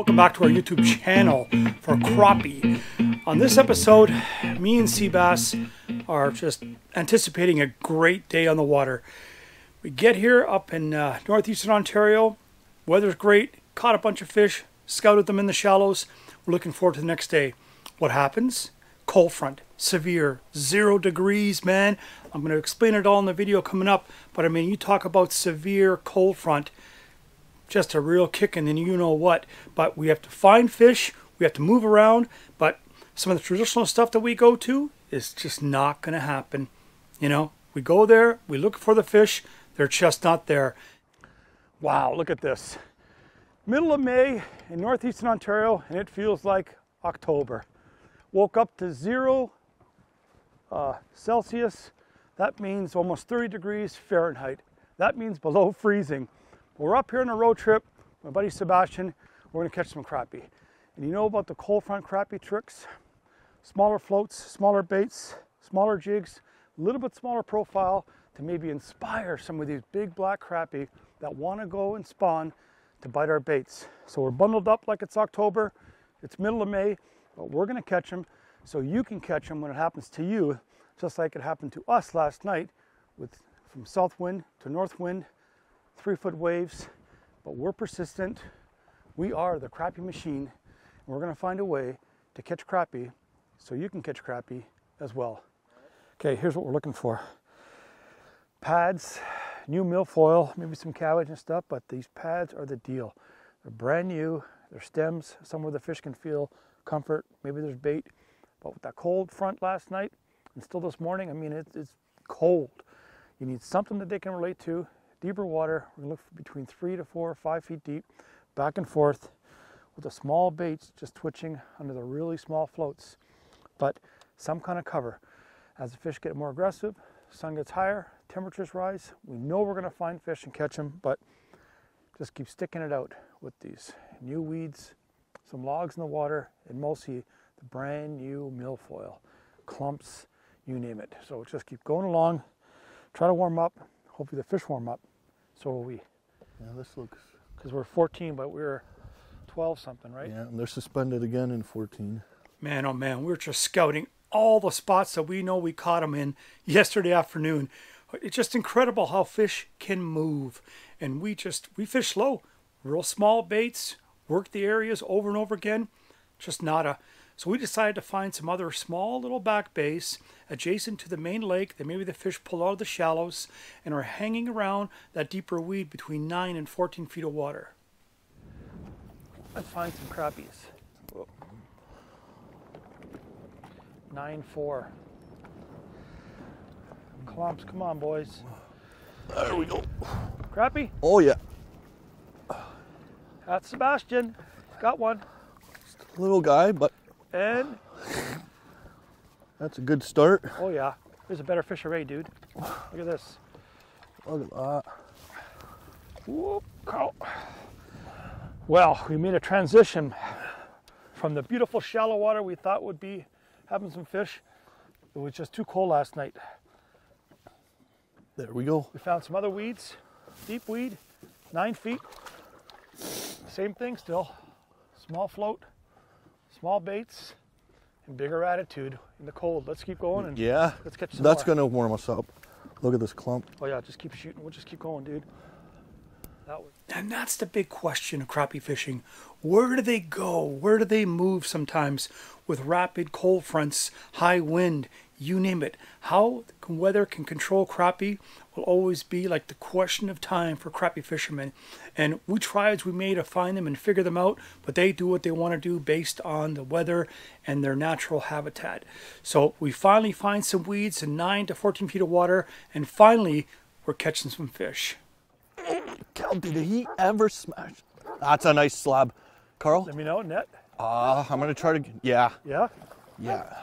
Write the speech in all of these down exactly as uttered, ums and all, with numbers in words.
welcome back to our YouTube channel for crappie. On this episode, me and Seabass are just anticipating a great day on the water. We get here up in uh, northeastern Ontario, weather's great, caught a bunch of fish, scouted them in the shallows. We're looking forward to the next day. What happens? Cold front, severe, zero degrees, man. I'm going to explain it all in the video coming up, but I mean, you talk about severe cold front, just a real kicking and you know what. But we have to find fish, we have to move around, but some of the traditional stuff that we go to is just not going to happen. You know, we go there, we look for the fish, they're just not there. Wow, look at this. Middle of May in northeastern Ontario, and it feels like October. Woke up to zero uh, Celsius. That means almost thirty degrees Fahrenheit. That means below freezing. We're up here on a road trip. My buddy Sebastian, we're going to catch some crappie. And you know about the cold front crappie tricks? Smaller floats, smaller baits, smaller jigs, a little bit smaller profile to maybe inspire some of these big black crappie that want to go and spawn to bite our baits. So we're bundled up like it's October. It's middle of May, but we're going to catch them so you can catch them when it happens to you, just like it happened to us last night with from south wind to north wind. Three foot waves, but we're persistent. We are the Crappie Machine, and we're going to find a way to catch crappie so you can catch crappie as well. Okay, here's what we're looking for. Pads, new milfoil, maybe some cabbage and stuff, but these pads are the deal. They're brand new, they're stems, somewhere the fish can feel comfort, maybe there's bait. But with that cold front last night, and still this morning, I mean, it, it's cold. You need something that they can relate to. Deeper water, we're gonna look for between three to four or five feet deep, back and forth, with the small baits just twitching under the really small floats. But some kind of cover. As the fish get more aggressive, sun gets higher, temperatures rise, we know we're gonna find fish and catch them, but just keep sticking it out with these new weeds, some logs in the water, and mostly the brand new milfoil, clumps, you name it. So just keep going along, try to warm up, hopefully the fish warm up. So will we. Yeah, this looks... Because we're fourteen, but we're twelve something, right? Yeah, and they're suspended again in fourteen. Man, oh man, we're just scouting all the spots that we know we caught them in yesterday afternoon. It's just incredible how fish can move. And we just, we fish slow. Real small baits, work the areas over and over again. Just nada. So we decided to find some other small little back bays adjacent to the main lake that maybe the fish pull out of the shallows and are hanging around that deeper weed between nine and fourteen feet of water. Let's find some crappies. Whoa. nine four. Clumps, come on boys. There we go. Crappie? Oh yeah. That's Sebastian. He's got one. Just a little guy, but... And... That's a good start. Oh yeah. There's a better fish array, dude. Look at this. Look at that. Whoop, Carl. Well, we made a transition from the beautiful shallow water we thought would be having some fish. It was just too cold last night. There we go. We found some other weeds, deep weed, nine feet. Same thing still. Small float, small baits, and bigger attitude in the cold. Let's keep going and yeah, let's catch some that's more. gonna warm us up. Look at this clump. Oh yeah, just keep shooting. We'll just keep going, dude. That was... And that's the big question of crappie fishing. Where do they go? Where do they move sometimes with rapid cold fronts, high wind, you name it? How weather can control crappie will always be like the question of time for crappie fishermen. And we try as we may to find them and figure them out, but they do what they want to do based on the weather and their natural habitat. So we finally find some weeds in nine to fourteen feet of water, and finally we're catching some fish. Cal, did he ever smash? That's a nice slab. Carl? Let me know, net. Uh, I'm gonna try to, yeah. Yeah? Yeah.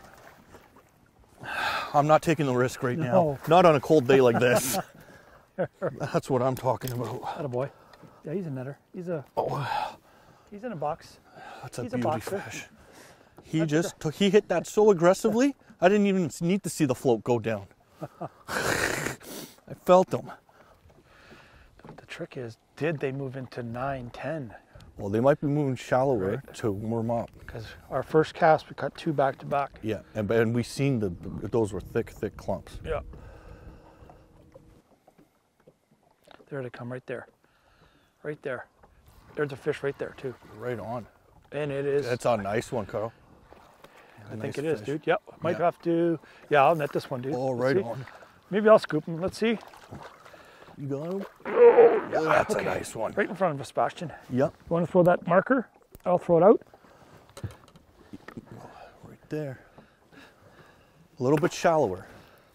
I'm not taking the risk right No. now. Not on a cold day like this. That's what I'm talking about. Attaboy. Yeah, he's a netter. He's a, Oh, he's in a box. that's a He's a beauty boxer. fish. He That's just took, he hit that so aggressively, I didn't even need to see the float go down. I felt him. The trick is, did they move into nine ten? Well, they might be moving shallower Right. to warm up. Because our first cast, we caught two back to back. Yeah, and and we seen the those were thick, thick clumps. Yeah. There they come, right there. Right there. There's a fish right there, too. Right on. And it is. That's a nice one, Carl. I Nice think it is, fish. dude. Yep. Might Yeah. have to. Yeah, I'll net this one, dude. Oh, Let's right see. on. Maybe I'll scoop him. Let's see. You got him? Oh, yeah, that's a nice one. Right in front of us, Bastian. Yep, You want to throw that marker? I'll throw it out. right there. A little bit shallower.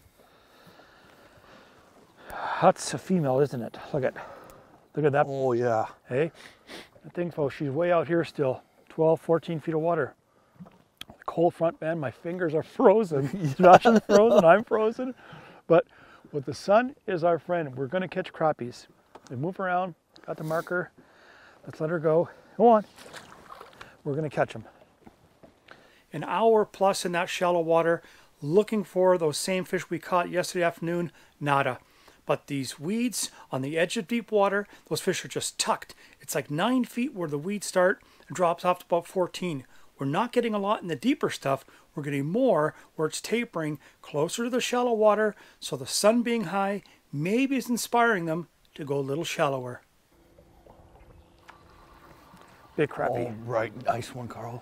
That's a female, isn't it? Look at, look at that. Oh, yeah. Hey, I think, folks, she's way out here still. twelve, fourteen feet of water. Cold front, man. My fingers are frozen. Sebastian's frozen. I'm frozen. But with the sun is our friend. We're going to catch crappies. They move around. Got the marker. Let's let her go. Go on. We're going to catch them. An hour plus in that shallow water, looking for those same fish we caught yesterday afternoon. Nada. But these weeds on the edge of deep water, those fish are just tucked. It's like nine feet where the weeds start and drops off to about fourteen. We're not getting a lot in the deeper stuff. We're getting more where it's tapering closer to the shallow water. So the sun being high maybe is inspiring them to go a little shallower. Big crappie. Oh, right. Nice one, Carl.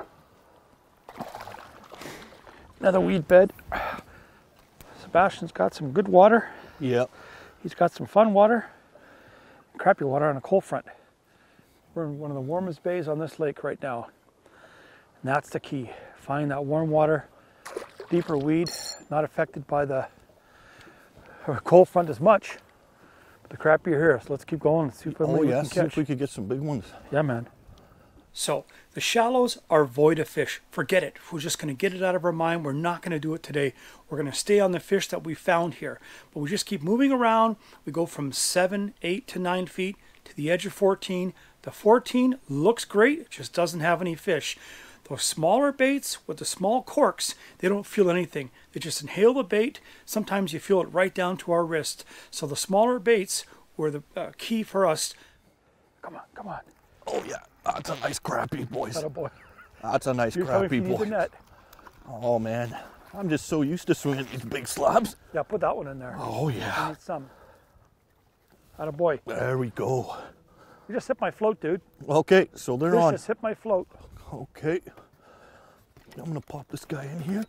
Another weed bed. Sebastian's got some good water. Yep. He's got some fun water. Crappie water on a cold front. We're in one of the warmest bays on this lake right now. And that's the key. Find that warm water, deeper weed, not affected by the cold front as much. But the crappie are here, so let's keep going and see if Oh, we yeah. can See if catch. we could get some big ones. Yeah, man. So the shallows are void of fish. Forget it. We're just going to get it out of our mind. We're not going to do it today. We're going to stay on the fish that we found here. But we just keep moving around. We go from seven, eight to nine feet to the edge of fourteen. The fourteen looks great. It just doesn't have any fish. Those smaller baits with the small corks, they don't feel anything. They just inhale the bait. Sometimes you feel it right down to our wrist. So the smaller baits were the uh, key for us. Come on, come on. Oh, yeah. That's a nice crappie, boys. Atta boy. That's a nice You're coming crappie, if you need the boy. net. Oh, man. I'm just so used to swinging these big slabs. Yeah, put that one in there. Oh, I yeah. need some. Atta boy. There we go. You just hit my float, dude. Okay, so they're Fish on. just hit my float. Okay. I'm going to pop this guy in here.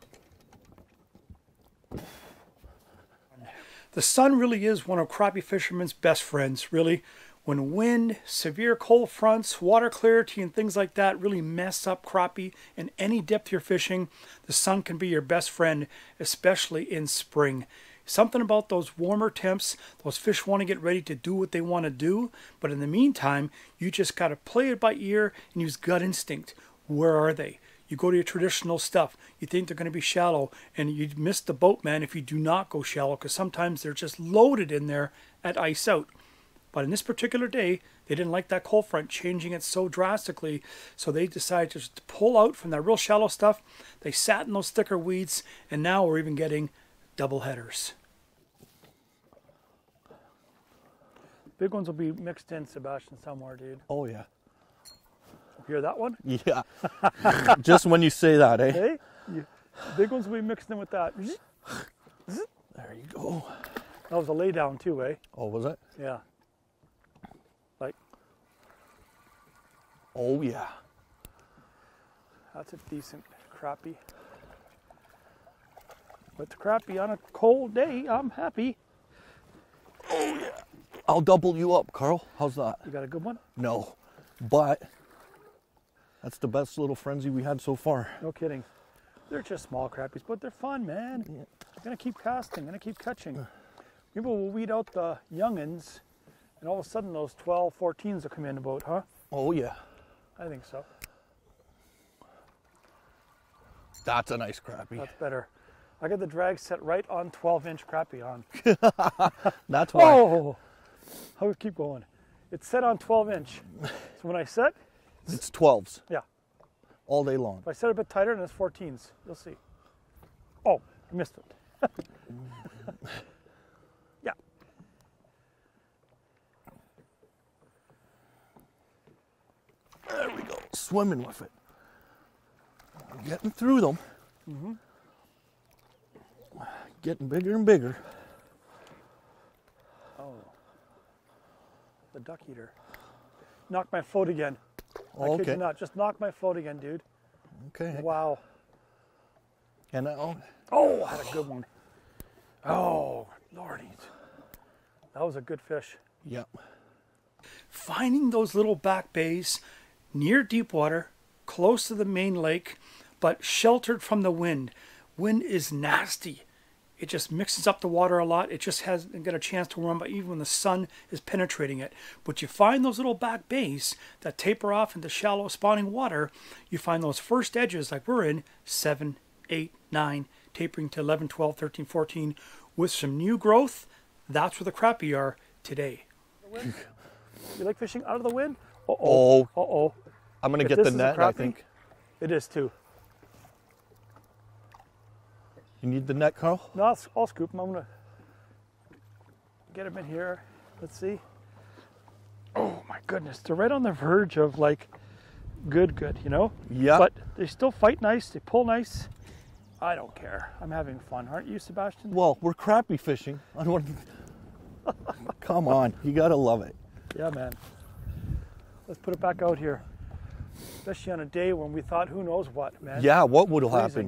The sun really is one of crappie fishermen's best friends, really. When wind, severe cold fronts, water clarity, and things like that really mess up crappie in any depth you're fishing, the sun can be your best friend, especially in spring. Something about those warmer temps, those fish want to get ready to do what they want to do, but in the meantime, you just got to play it by ear and use gut instinct. Where are they? You go to your traditional stuff. You think they're going to be shallow, and you miss the boat, man, if you do not go shallow, because sometimes they're just loaded in there at ice out. But in this particular day, they didn't like that cold front changing it so drastically, so they decided to just pull out from that real shallow stuff. They sat in those thicker weeds, and now we're even getting double headers. Big ones will be mixed in, Sebastian, somewhere, dude. Oh, yeah. Hear that one? Yeah. Just when you say that, eh? Hey, you, big ones will be mixed in with that. There you go. That was a lay down too, eh? Oh, was it? Yeah. Like, Oh, yeah. that's a decent crappie. With the crappie on a cold day, I'm happy. Oh, yeah. I'll double you up, Carl. How's that? You got a good one? No. But that's the best little frenzy we had so far. No kidding. They're just small crappies, but they're fun, man. Yeah. Gonna keep casting, gonna keep catching. Maybe we'll weed out the youngins, and all of a sudden those twelve, fourteens will come in the boat, huh? Oh, yeah. I think so. That's a nice crappie. That's better. I got the drag set right on twelve inch crappie on. That's why. Oh! I'll keep going. It's set on twelve inch. So when I set, It's twelves yeah. all day long. If I set it a bit tighter, then it's fourteens. You'll see. Oh, I missed it. Yeah. swimming with it. Getting through them. Mm-hmm. Getting bigger and bigger. Oh, the duck eater. Knocked my float again. I Oh, kid okay. you not. Just knocked my float again, dude. Okay. Wow. And now, Oh, I had a good one. Oh, lordy. That was a good fish. yep. Finding those little back bays near deep water, close to the main lake, but sheltered from the wind. Wind is nasty. It just mixes up the water a lot. It just hasn't got a chance to warm up even when the sun is penetrating it. But you find those little back bays that taper off into shallow spawning water. You find those first edges like we're in, seven, eight, nine, tapering to eleven, twelve, thirteen, fourteen, with some new growth. That's where the crappie are today. You like fishing out of the wind? Uh-oh. Oh. Uh-oh. I'm going to If get this the is a net, I crappie, think. It is too. You need the net, Carl? No, I'll, I'll scoop them. I'm going to get them in here. Let's see. Oh my goodness. They're right on the verge of like good, good, you know? Yeah. But they still fight nice. They pull nice. I don't care. I'm having fun. Aren't you, Sebastian? Well, we're crappie fishing. I don't want to... Come on. You got to love it. Yeah, man. Let's put it back out here. Especially on a day when we thought who knows what, man. Yeah, what would Freezing. happen?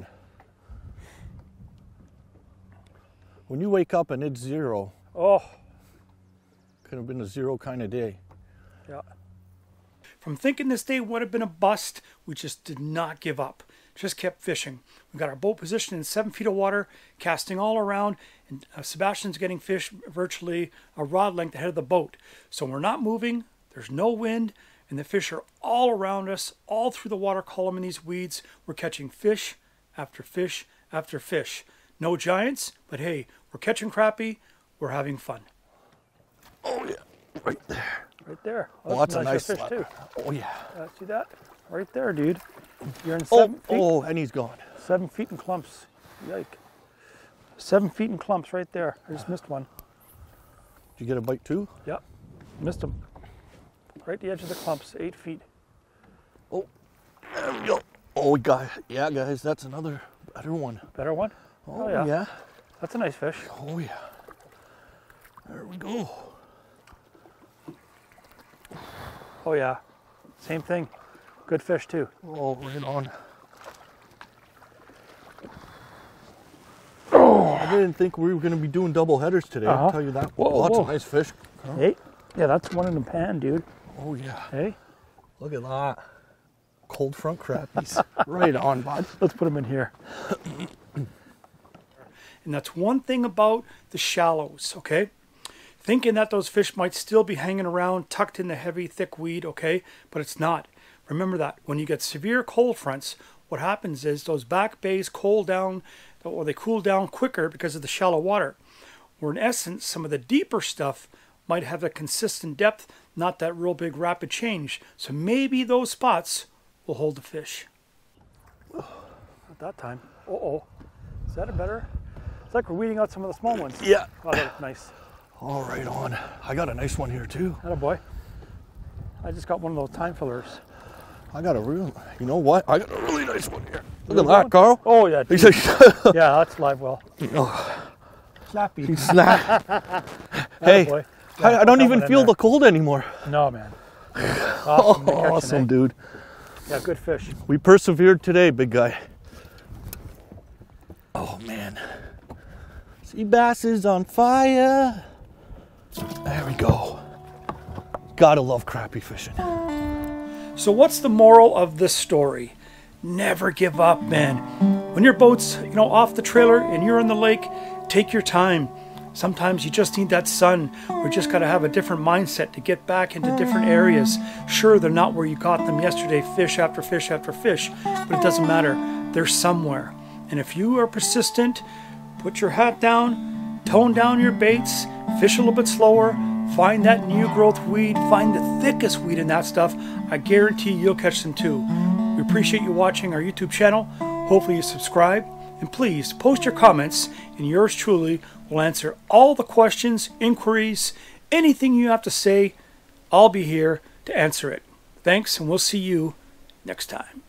When you wake up and it's zero, Oh, could have been a zero kind of day. yeah. From thinking this day would have been a bust, we just did not give up. Just kept fishing. We got our boat positioned in seven feet of water, casting all around, and uh, Sebastian's getting fish virtually a rod length ahead of the boat. So we're not moving, there's no wind, and the fish are all around us, all through the water column in these weeds. We're catching fish after fish after fish. No giants, but hey, we're catching crappie, we're having fun. Oh, yeah. Right there. Right there. Oh, that's a nice fish slap. too. Oh, yeah. Uh, see that? Right there, dude. You're in Oh, seven feet. oh, and he's gone. Seven feet in clumps. Yike. Seven feet in clumps right there. I just missed one. Did you get a bite too? Yep. Missed him. Right at the edge of the clumps. Eight feet. Oh, there we go. Oh, we got, yeah, guys, that's another better one. Better one? Oh, Oh, yeah. yeah. That's a nice fish. Oh, yeah. There we go. Oh, yeah. Same thing. Good fish, too. Oh, right on. I didn't think we were going to be doing double headers today. Uh-huh. I'll tell you that. Whoa, Lots whoa. of nice fish. Hey. Yeah, that's one in the pan, dude. Oh, yeah. Hey. Look at that. Cold front crappies. Right on, bud. Let's put them in here. And that's one thing about the shallows, okay? Thinking that those fish might still be hanging around tucked in the heavy, thick weed, okay? But it's not. Remember that. When you get severe cold fronts, what happens is those back bays cool down, or they cool down quicker because of the shallow water. Or in essence, some of the deeper stuff might have a consistent depth, not that real big rapid change. So maybe those spots will hold the fish. At that time. Uh-oh. Is that a better? It's like we're weeding out some of the small ones. Yeah. Oh, that looks nice. All right on. I got a nice one here, too. Attaboy. I just got one of those time fillers. I got a real, you know what? I got a really nice one here. Look Real at that, one? Carl. Oh, yeah. He's dude. like, Yeah, that's live well. oh, Snappy. snap. Hey, Attaboy. I, Yeah, I don't put that even one in feel there. the cold anymore. No, man. Awesome, good catching, Awesome, eh? dude. Yeah, good fish. We persevered today, big guy. Oh, man. Sea bass is on fire. There we go. Gotta love crappie fishing. So what's the moral of this story? Never give up, man. When your boat's, you know, off the trailer and you're in the lake, take your time. Sometimes you just need that sun. We just got to have a different mindset to get back into different areas. Sure, they're not where you caught them yesterday, fish after fish after fish, but it doesn't matter. They're somewhere. And if you are persistent, put your hat down, tone down your baits, fish a little bit slower, find that new growth weed, find the thickest weed in that stuff. I guarantee you'll catch them too. We appreciate you watching our YouTube channel. Hopefully you subscribe. And please post your comments, and yours truly will answer all the questions, inquiries, anything you have to say. I'll be here to answer it. Thanks, and we'll see you next time.